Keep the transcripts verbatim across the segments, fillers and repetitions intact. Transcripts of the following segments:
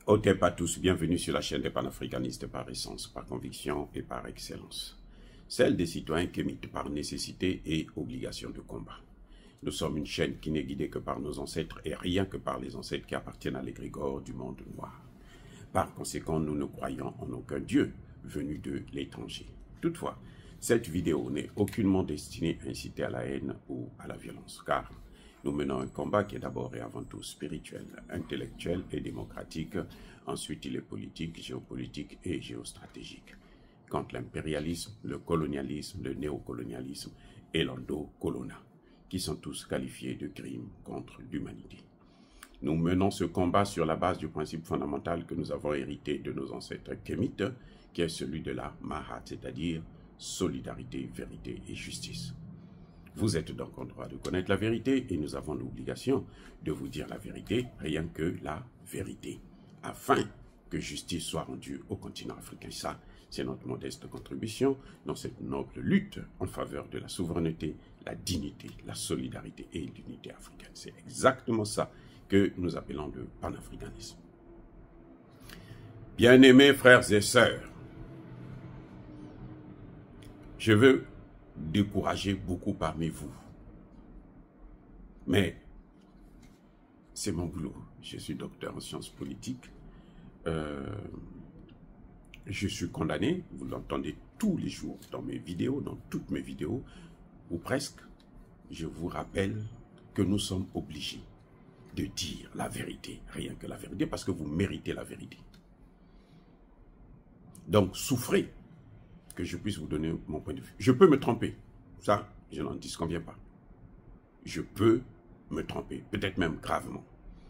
Otep à tous, bienvenue sur la chaîne des panafricanistes par essence, par conviction et par excellence. Celle des citoyens qui émitent par nécessité et obligation de combat. Nous sommes une chaîne qui n'est guidée que par nos ancêtres et rien que par les ancêtres qui appartiennent à l'égrégore du monde noir. Par conséquent, nous ne croyons en aucun Dieu venu de l'étranger. Toutefois, cette vidéo n'est aucunement destinée à inciter à la haine ou à la violence, car nous menons un combat qui est d'abord et avant tout spirituel, intellectuel et démocratique. Ensuite, il est politique, géopolitique et géostratégique. Contre l'impérialisme, le colonialisme, le néocolonialisme et l'endocolona, qui sont tous qualifiés de crimes contre l'humanité. Nous menons ce combat sur la base du principe fondamental que nous avons hérité de nos ancêtres kémites, qui est celui de la Mahat, c'est-à-dire solidarité, vérité et justice. Vous êtes donc en droit de connaître la vérité et nous avons l'obligation de vous dire la vérité, rien que la vérité, afin que justice soit rendue au continent africain. Ça, c'est notre modeste contribution dans cette noble lutte en faveur de la souveraineté, la dignité, la solidarité et l'unité africaine. C'est exactement ça que nous appelons le panafricanisme. Bien-aimés frères et sœurs, je veux décourager beaucoup parmi vous. Mais c'est mon boulot. Je suis docteur en sciences politiques. Euh, je suis condamné, vous l'entendez tous les jours dans mes vidéos, dans toutes mes vidéos, ou presque. Je vous rappelle que nous sommes obligés de dire la vérité, rien que la vérité, parce que vous méritez la vérité. Donc, souffrez que je puisse vous donner mon point de vue. Je peux me tromper, ça, je n'en disconviens pas. Je peux me tromper, peut-être même gravement.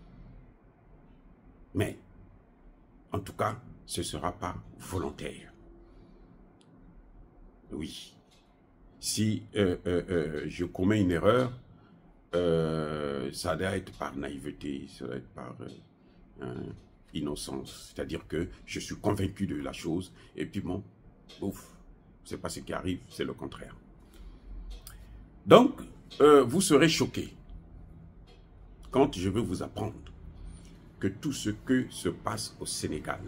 Mais, en tout cas, ce ne sera pas volontaire. Oui. Si euh, euh, euh, je commets une erreur, euh, ça doit être par naïveté, ça doit être par euh, euh, innocence. C'est-à-dire que je suis convaincu de la chose, et puis bon, ouf. C'est pas ce qui arrive, c'est le contraire. Donc, euh, vous serez choqués quand je vais vous apprendre que tout ce que se passe au Sénégal,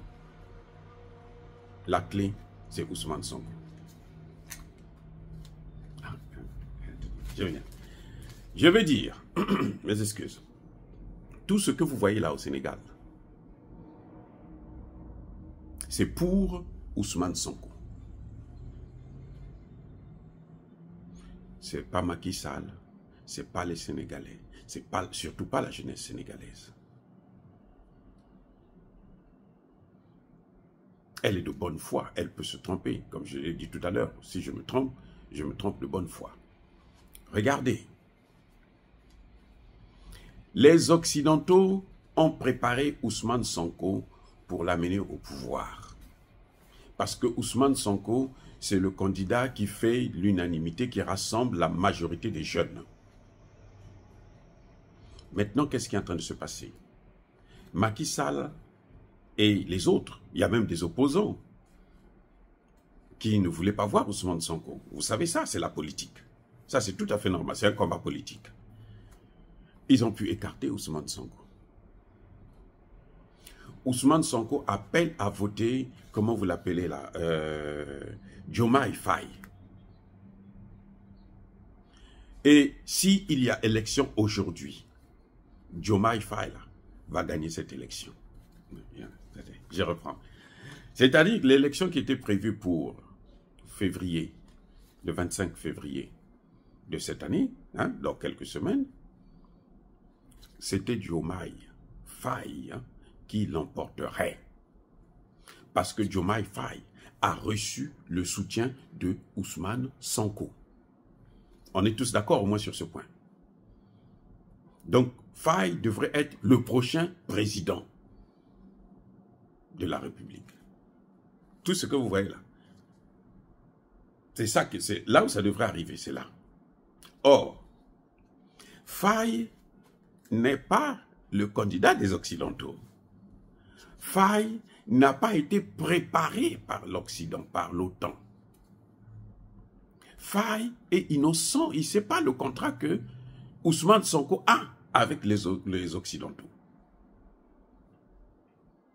la clé, c'est Ousmane Sonko. Ah, je viens. Je vais dire, mes excuses, tout ce que vous voyez là au Sénégal, c'est pour Ousmane Sonko. C'est pas Macky Sall, c'est pas les Sénégalais, c'est pas, surtout pas la jeunesse sénégalaise. Elle est de bonne foi, elle peut se tromper, comme je l'ai dit tout à l'heure. Si je me trompe, je me trompe de bonne foi. Regardez, les Occidentaux ont préparé Ousmane Sonko pour l'amener au pouvoir. Parce que Ousmane Sonko, c'est le candidat qui fait l'unanimité, qui rassemble la majorité des jeunes. Maintenant, qu'est-ce qui est en train de se passer? Macky Sall et les autres, il y a même des opposants qui ne voulaient pas voir Ousmane Sonko. Vous savez ça, c'est la politique. Ça, c'est tout à fait normal, c'est un combat politique. Ils ont pu écarter Ousmane Sonko. Ousmane Sonko appelle à voter, comment vous l'appelez là, euh, Diomaye Faye. Et s'il y a élection aujourd'hui, Diomaye Faye là, va gagner cette élection. Je reprends. C'est-à-dire que l'élection qui était prévue pour février, le vingt-cinq février de cette année, hein, dans quelques semaines, c'était Diomaye Faye, hein, qui l'emporterait. Parce que Diomaye Faye a reçu le soutien de Ousmane Sonko. On est tous d'accord au moins sur ce point. Donc, Faye devrait être le prochain président de la République. Tout ce que vous voyez là. C'est ça que c'est là où ça devrait arriver, c'est là. Or, Faye n'est pas le candidat des Occidentaux. Faye n'a pas été préparé par l'Occident, par l'OTAN. Faye est innocent, il ne sait pas le contrat que Ousmane Sonko a avec les, les Occidentaux.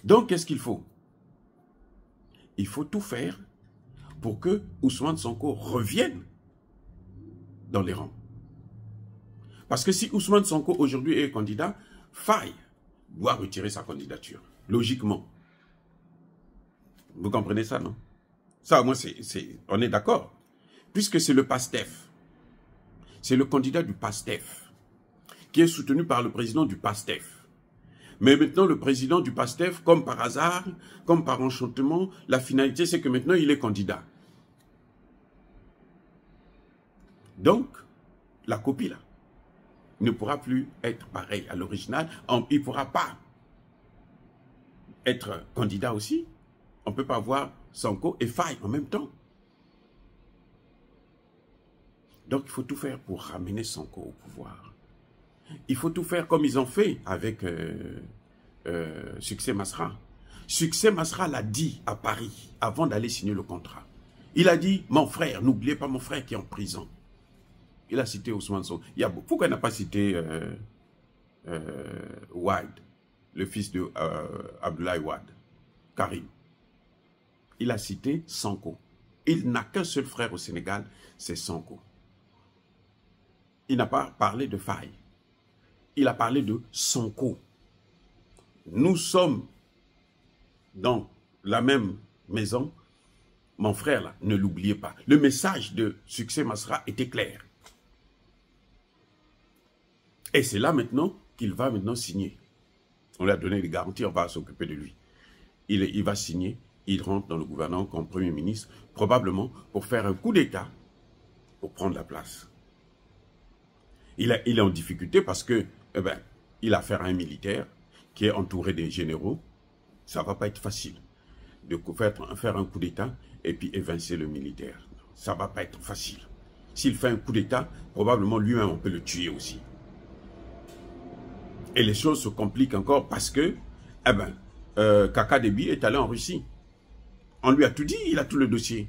Donc, qu'est-ce qu'il faut? Il faut tout faire pour que Ousmane Sonko revienne dans les rangs. Parce que si Ousmane Sonko aujourd'hui est candidat, Faye doit retirer sa candidature, logiquement. Vous comprenez ça, non? Ça, moi, c'est, c'est, on est d'accord. Puisque c'est le PASTEF. C'est le candidat du PASTEF, qui est soutenu par le président du PASTEF. Mais maintenant, le président du PASTEF, comme par hasard, comme par enchantement, la finalité, c'est que maintenant, il est candidat. Donc, la copie, là, ne pourra plus être pareille à l'original. Il ne pourra pas être candidat aussi. On ne peut pas avoir Sonko et Faye en même temps. Donc, il faut tout faire pour ramener Sonko au pouvoir. Il faut tout faire comme ils ont fait avec euh, euh, Succès Masra. Succès Masra l'a dit à Paris, avant d'aller signer le contrat. Il a dit, mon frère, n'oubliez pas mon frère qui est en prison. Il a cité Ousmane Sonko. Il y a, pourquoi il n'a pas cité euh, euh, Wade, le fils de euh, Abdoulaye Wade, Karim? Il a cité Sonko. Il n'a qu'un seul frère au Sénégal, c'est Sonko. Il n'a pas parlé de Faye. Il a parlé de Sonko. Nous sommes dans la même maison. Mon frère, là, ne l'oubliez pas. Le message de Succès Masra était clair. Et c'est là maintenant qu'il va maintenant signer. On lui a donné des garanties, on va s'occuper de lui. Il, il va signer, il rentre dans le gouvernement comme Premier ministre, probablement pour faire un coup d'État, pour prendre la place. Il, a, il est en difficulté parce que, eh ben, il a affaire à un militaire qui est entouré des généraux. Ça ne va pas être facile de faire, faire un coup d'État et puis évincer le militaire. Ça ne va pas être facile. S'il fait un coup d'État, probablement lui-même on peut le tuer aussi. Et les choses se compliquent encore parce que, eh ben, euh, Kaka Déby est allé en Russie. On lui a tout dit, il a tout le dossier.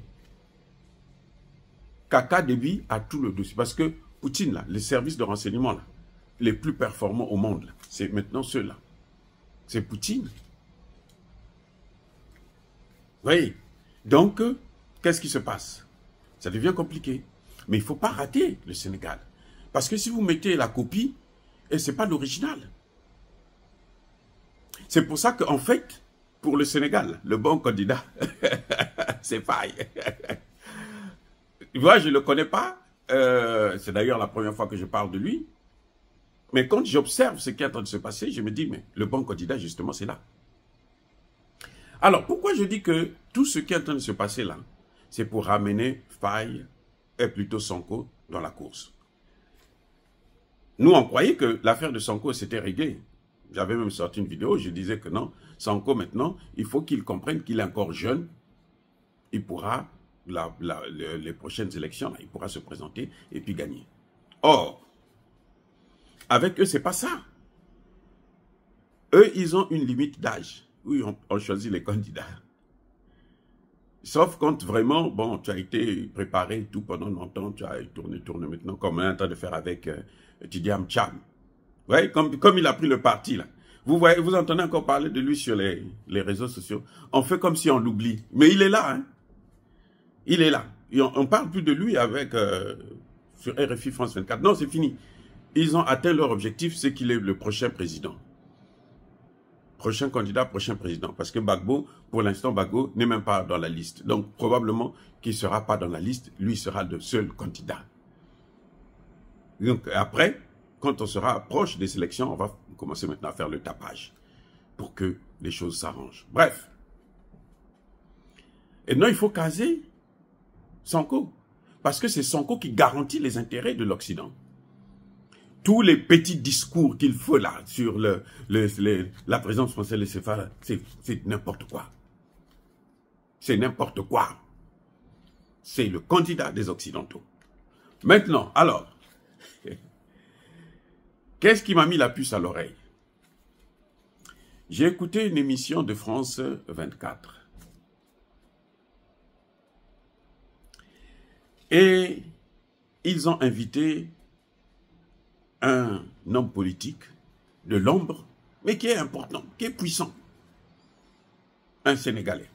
Kaka Déby a tout le dossier. Parce que Poutine, là, les services de renseignement, là, les plus performants au monde, c'est maintenant ceux-là. C'est Poutine. Oui. Donc, euh, qu'est-ce qui se passe? Ça devient compliqué. Mais il ne faut pas rater le Sénégal. Parce que si vous mettez la copie, et ce n'est pas l'original. C'est pour ça qu'en fait, pour le Sénégal, le bon candidat, c'est Faye. Moi, je ne le connais pas. Euh, c'est d'ailleurs la première fois que je parle de lui. Mais quand j'observe ce qui est en train de se passer, je me dis, mais le bon candidat, justement, c'est là. Alors, pourquoi je dis que tout ce qui est en train de se passer là, c'est pour ramener Faye, et plutôt Sonko, dans la course? Nous, on croyait que l'affaire de Sonko s'était réglée. J'avais même sorti une vidéo, je disais que non, Sonko maintenant, il faut qu'il comprenne qu'il est encore jeune. Il pourra, la, la, les, les prochaines élections, là, il pourra se présenter et puis gagner. Or, avec eux, c'est pas ça. Eux, ils ont une limite d'âge. Oui, on, on choisit les candidats. Sauf quand vraiment, bon, tu as été préparé tout pendant longtemps, tu as tourné, tourné maintenant, comme on est en train de faire avec euh, Tidiam Cham. Vous voyez, comme, comme il a pris le parti, là. Vous voyez, vous entendez encore parler de lui sur les, les réseaux sociaux. On fait comme si on l'oublie. Mais il est là, hein. Il est là. Et on ne parle plus de lui avec, euh, sur R F I France vingt-quatre. Non, c'est fini. Ils ont atteint leur objectif, c'est qu'il est le prochain président. Prochain candidat, prochain président. Parce que Gbagbo, pour l'instant, Gbagbo n'est même pas dans la liste. Donc, probablement qu'il ne sera pas dans la liste. Lui sera le seul candidat. Donc, après, quand on sera proche des élections, on va commencer maintenant à faire le tapage pour que les choses s'arrangent. Bref. Et non, il faut caser Sonko. Parce que c'est Sonko qui garantit les intérêts de l'Occident. Tous les petits discours qu'il faut là sur le, le, le, la présence française, le C F A, c'est n'importe quoi. C'est n'importe quoi. C'est le candidat des Occidentaux. Maintenant, alors, qu'est-ce qui m'a mis la puce à l'oreille? J'ai écouté une émission de France vingt-quatre. Et ils ont invité un homme politique de l'ombre, mais qui est important, qui est puissant. un Sénégalais,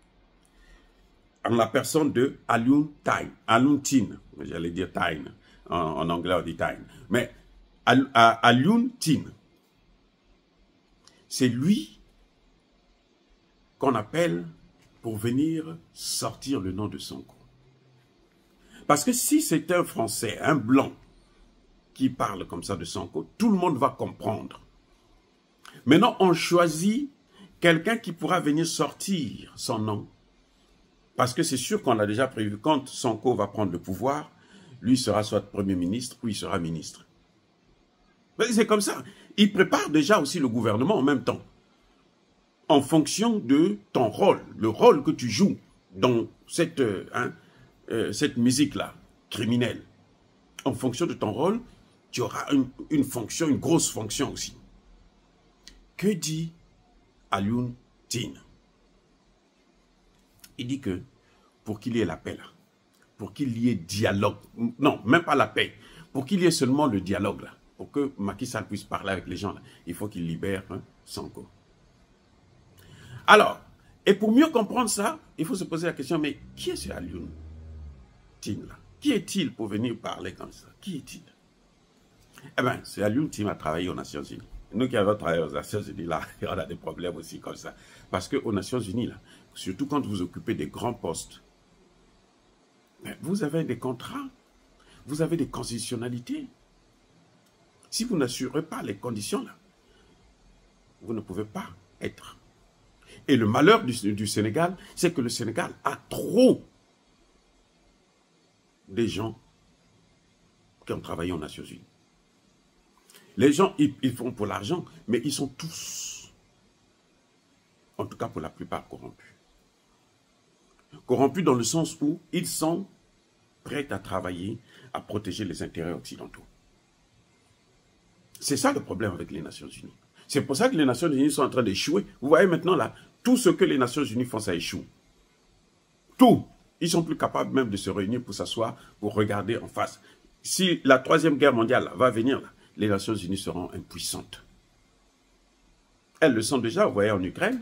en la personne de Alioune Tine, Alioune Tine, j'allais dire Tine, en, en anglais on dit Tine, mais Al, Alioune Tine, c'est lui qu'on appelle pour venir sortir le nom de Sonko. Parce que si c'est un Français, un blanc, qui parle comme ça de Sonko, tout le monde va comprendre. Maintenant, on choisit quelqu'un qui pourra venir sortir son nom. Parce que c'est sûr qu'on a déjà prévu, quand Sonko va prendre le pouvoir, lui sera soit Premier ministre ou il sera ministre. C'est comme ça. Il prépare déjà aussi le gouvernement en même temps. En fonction de ton rôle, le rôle que tu joues dans cette, hein, euh, cette musique-là, criminelle. En fonction de ton rôle, tu auras une, une fonction, une grosse fonction aussi. Que dit Alioune Tine? Il dit que pour qu'il y ait la paix là, pour qu'il y ait dialogue, non, même pas la paix, pour qu'il y ait seulement le dialogue là, pour que Macky Sall puisse parler avec les gens là, il faut qu'il libère hein, Sonko. Alors, et pour mieux comprendre ça, il faut se poser la question, mais qui est ce Alioune Tine là? Qui est-il pour venir parler comme ça? Qui est-il? Eh bien, ce Alioune Tine a travaillé aux Nations Unies. Nous qui avons travaillé aux Nations Unies, là, on a des problèmes aussi comme ça. Parce qu'aux Nations Unies, là, surtout quand vous occupez des grands postes, vous avez des contrats, vous avez des conditionnalités. Si vous n'assurez pas les conditions, là, vous ne pouvez pas être. Et le malheur du, du Sénégal, c'est que le Sénégal a trop des gens qui ont travaillé aux Nations Unies. Les gens, ils, ils font pour l'argent, mais ils sont tous, en tout cas pour la plupart, corrompus. Corrompus dans le sens où ils sont prêts à travailler, à protéger les intérêts occidentaux. C'est ça le problème avec les Nations Unies. C'est pour ça que les Nations Unies sont en train d'échouer. Vous voyez maintenant là, tout ce que les Nations Unies font, ça échoue. Tout. Ils sont plus capables même de se réunir pour s'asseoir, pour regarder en face. Si la troisième guerre mondiale là, va venir, là, les Nations Unies seront impuissantes. Elles le sont déjà, vous voyez en Ukraine,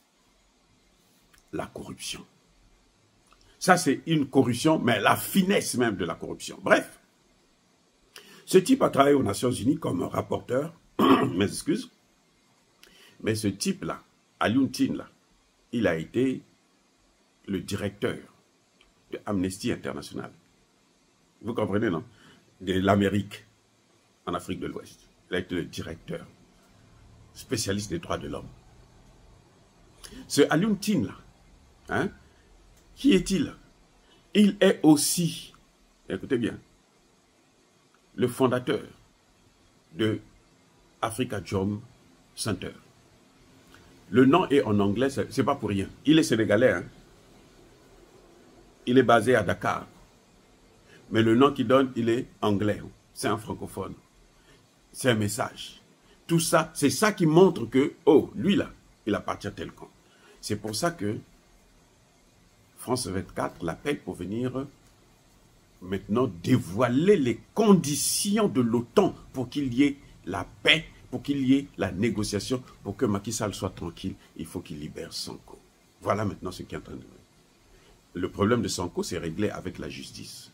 la corruption. Ça c'est une corruption, mais la finesse même de la corruption. Bref, ce type a travaillé aux Nations Unies comme rapporteur, mes excuses, mais ce type-là, Alioune Tine, là, il a été le directeur de Amnesty International. Vous comprenez, non? De l'Amérique, en Afrique de l'Ouest. Il a été le directeur, spécialiste des droits de l'homme. Ce Alioune Tine, là, hein, qui est-il? Il est aussi, écoutez bien, le fondateur de Africa Jom Center. Le nom est en anglais, c'est pas pour rien. Il est sénégalais, hein. Il est basé à Dakar. Mais le nom qu'il donne, il est anglais. C'est un francophone. C'est un message. Tout ça, c'est ça qui montre que, oh, lui là, il appartient à tel camp. C'est pour ça que France vingt-quatre l'appelle pour venir maintenant dévoiler les conditions de l'OTAN pour qu'il y ait la paix, pour qu'il y ait la négociation, pour que Macky Sall soit tranquille. Il faut qu'il libère Sonko. Voilà maintenant ce qui est en train de... Le problème de Sonko, c'est réglé avec la justice.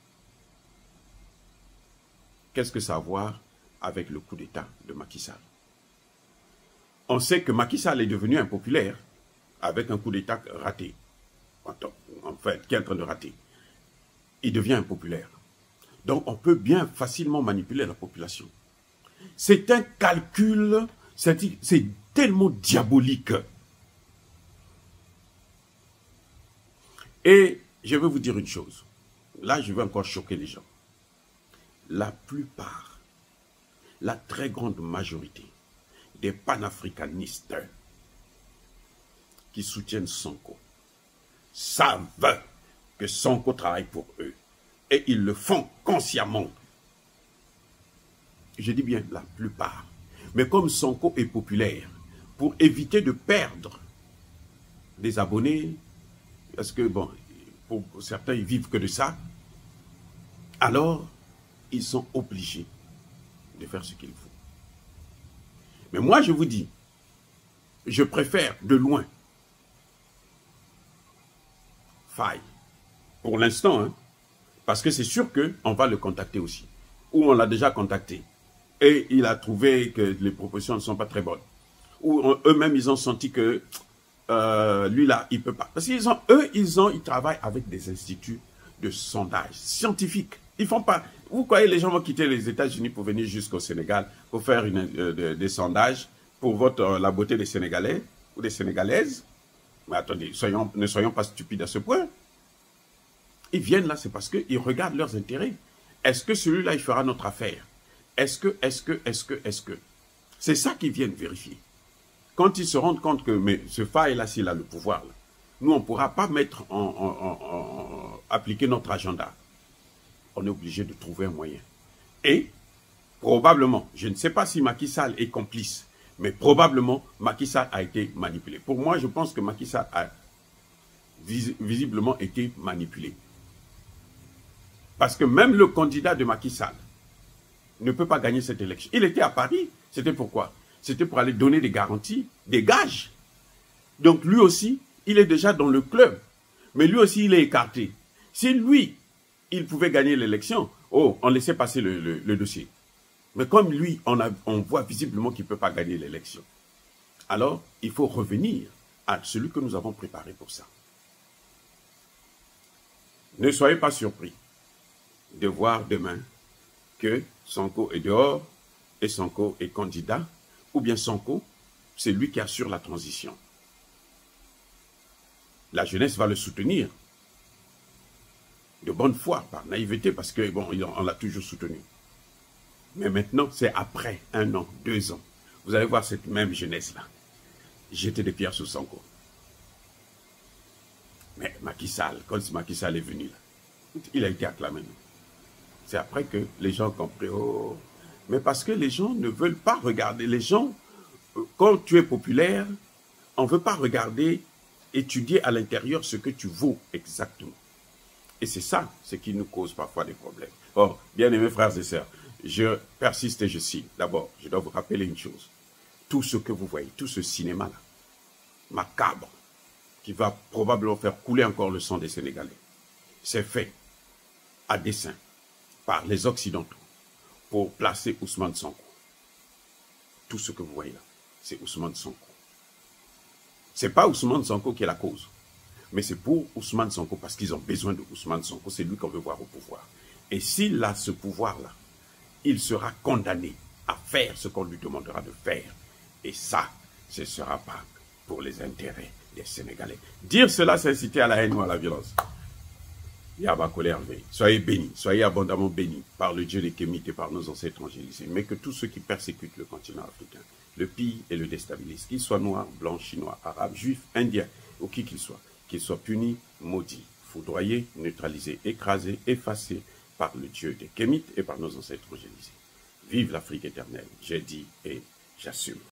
Qu'est-ce que ça a à voir avec le coup d'État de Macky Sall? On sait que Macky Sall est devenu impopulaire avec un coup d'État raté. En fait, qui est en train de rater. Il devient impopulaire. Donc, on peut bien facilement manipuler la population. C'est un calcul, c'est tellement diabolique. Et je vais vous dire une chose. Là, je vais encore choquer les gens. La plupart, la très grande majorité des panafricanistes qui soutiennent Sonko savent que Sonko travaille pour eux. Et ils le font consciemment. Je dis bien la plupart. Mais comme Sonko est populaire, pour éviter de perdre des abonnés, parce que, bon, pour certains, ils vivent que de ça, alors, ils sont obligés de faire ce qu'il faut. Mais moi, je vous dis, je préfère de loin faille. Pour l'instant, hein, parce que c'est sûr qu'on va le contacter aussi. Ou on l'a déjà contacté. Et il a trouvé que les propositions ne sont pas très bonnes. Ou eux-mêmes, ils ont senti que euh, lui là, il ne peut pas. Parce qu'ils ont, eux, ils ont, ils travaillent avec des instituts de sondage scientifiques. Ils font pas. Vous croyez les gens vont quitter les États-Unis pour venir jusqu'au Sénégal pour faire une, euh, de, des sondages pour votre, euh, la beauté des Sénégalais ou des Sénégalaises? Mais attendez, soyons, ne soyons pas stupides à ce point. Ils viennent là, c'est parce qu'ils regardent leurs intérêts. Est-ce que celui-là, il fera notre affaire? Est-ce que, est-ce que, est-ce que, est-ce que? C'est ça qu'ils viennent vérifier. Quand ils se rendent compte que mais ce faille-là, s'il a le pouvoir, là, nous, on ne pourra pas mettre en, en, en, en, appliquer notre agenda. On est obligé de trouver un moyen. Et, probablement, je ne sais pas si Macky Sall est complice, mais probablement, Macky Sall a été manipulé. Pour moi, je pense que Macky Sall a vis visiblement été manipulé. Parce que même le candidat de Macky Sall ne peut pas gagner cette élection. Il était à Paris. C'était pourquoi? C'était pour aller donner des garanties, des gages. Donc lui aussi, il est déjà dans le club. Mais lui aussi, il est écarté. Si lui, il pouvait gagner l'élection, oh, on laissait passer le, le, le dossier. Mais comme lui, on, a, on voit visiblement qu'il ne peut pas gagner l'élection. Alors, il faut revenir à celui que nous avons préparé pour ça. Ne soyez pas surpris de voir demain que Sonko est dehors et Sonko est candidat, ou bien Sonko, c'est lui qui assure la transition. La jeunesse va le soutenir de bonne foi, par naïveté, parce que bon, on l'a toujours soutenu. Mais maintenant, c'est après un an, deux ans. Vous allez voir cette même jeunesse-là jeter des pierres sur Sonko. Mais Macky Sall, quand Macky Sall est venu là, il a été acclamé. C'est après que les gens ont compris. Oh. Mais parce que les gens ne veulent pas regarder. Les gens, quand tu es populaire, on ne veut pas regarder, étudier à l'intérieur ce que tu vaux exactement. Et c'est ça, ce qui nous cause parfois des problèmes. Or, bien aimés frères et sœurs, je persiste et je signe. D'abord, je dois vous rappeler une chose. Tout ce que vous voyez, tout ce cinéma-là, macabre, qui va probablement faire couler encore le sang des Sénégalais, c'est fait à dessein par les Occidentaux pour placer Ousmane Sonko. Tout ce que vous voyez là, c'est Ousmane Sonko. Ce n'est pas Ousmane Sonko qui est la cause, mais c'est pour Ousmane Sonko parce qu'ils ont besoin de Ousmane Sonko. C'est lui qu'on veut voir au pouvoir. Et s'il a ce pouvoir-là, il sera condamné à faire ce qu'on lui demandera de faire. Et ça, ce ne sera pas pour les intérêts des Sénégalais. Dire cela, c'est inciter à la haine ou à la violence. Soyez bénis, soyez abondamment bénis par le Dieu des Kémites et par nos ancêtres angélisés. Mais que tous ceux qui persécutent le continent africain, le pillent et le déstabilisent, qu'ils soient noirs, blancs, chinois, arabes, juifs, indiens, ou qui qu'ils soient, qu'ils soient punis, maudits, foudroyés, neutralisés, écrasés, effacés par le Dieu des Kémites et par nos ancêtres angélisés. Vive l'Afrique éternelle, j'ai dit et j'assume.